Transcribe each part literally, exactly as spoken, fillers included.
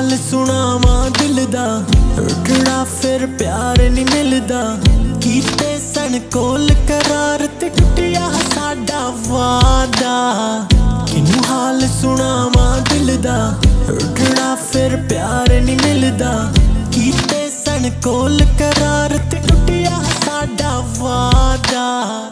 हाल सुनावा दिल दा, रुठड़ा फिर प्यार नहीं मिलदा। कीते सन कोल करार ते टुटिया साडा वादा। किनू हाल सुनावा दिल दा, रुठड़ा फिर प्यार नहीं मिलदा। कीते सन कोल करार ते टुटिया साडा वादा।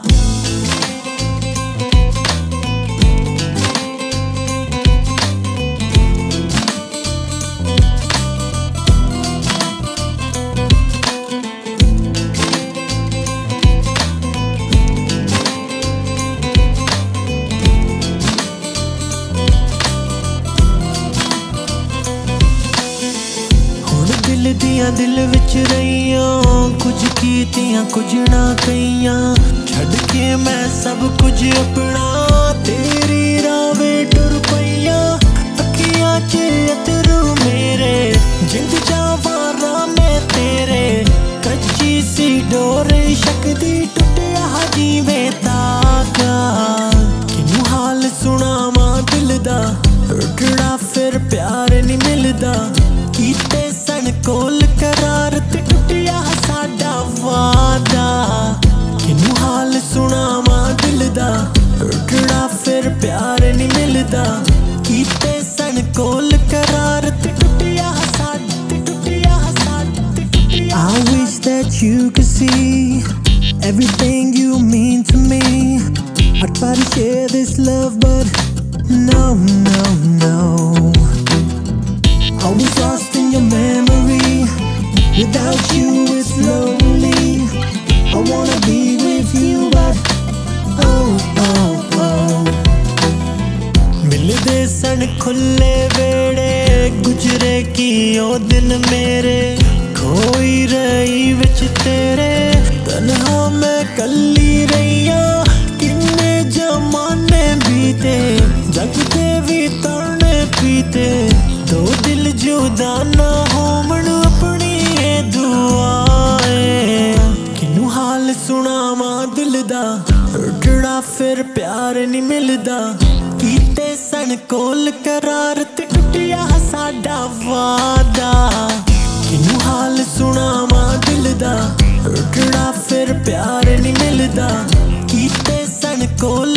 दिल दियां दिल विच रहियां, कुछ कीतियां कुछ ना कहियां। छड़ के मैं सब कुछ अपना, तेरी रावे टुर पईयां। अखियां च अतरू मेरे, जिंद जावारा मैं तेरे। कच्ची सी डोर शक दी टुटिया जीवे तागा। किनू हाल सुनावा दिल दा, रुठड़ा फिर प्यार नहीं मिलदा। कीते सन कोल करार ते टुटिया साडा वादा। किनू हाल सुनावा दिल दा, रुठड़ा फिर प्यार नहीं मिलदा। कीते सन कोल करार ते टुटिया साडा ते टुटिया साडा ते टुटिया। I wish that you could see everything you mean to me. I try to share this love but no, no, no. I was lost in your memory. Without you it's lonely. I wanna be with you but oh, oh, oh. मिलदे सन खुले वेड़े, गुजरे की ओ दिन मेरे। खोई रही विच तेरे, तन्हा मैं कल्ली रहिया। किन्ने जमाने बीते, जगते भी तरने पीते। दो दिल जुदा ना होमन अपनी ये दुआएं। किनू हाल सुनावा दिल दा, रुठड़ा फिर प्यार नहीं मिलदा। कीते सन कोल करार ते टुटिया साडा वादा। किनू हाल सुनावा दिल दा, रुठड़ा फिर प्यार नहीं मिलदा। कीते सन कोल